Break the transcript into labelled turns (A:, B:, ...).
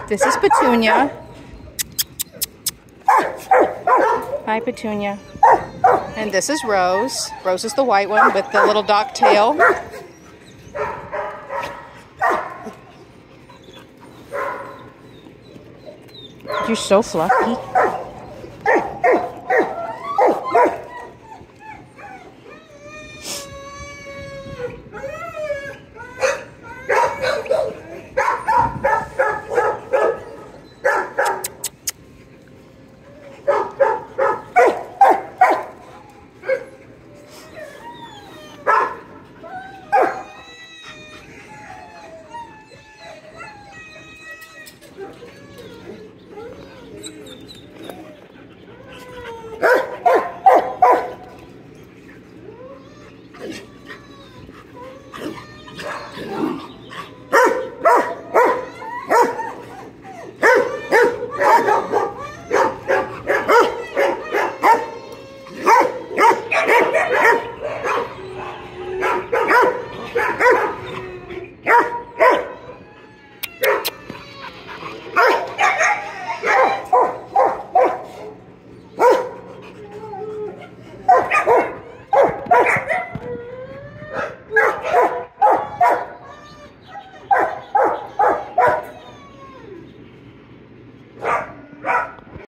A: This is Petunia. Hi, Petunia. And this is Rose. Rose is the white one with the little dock tail. You're so fluffy.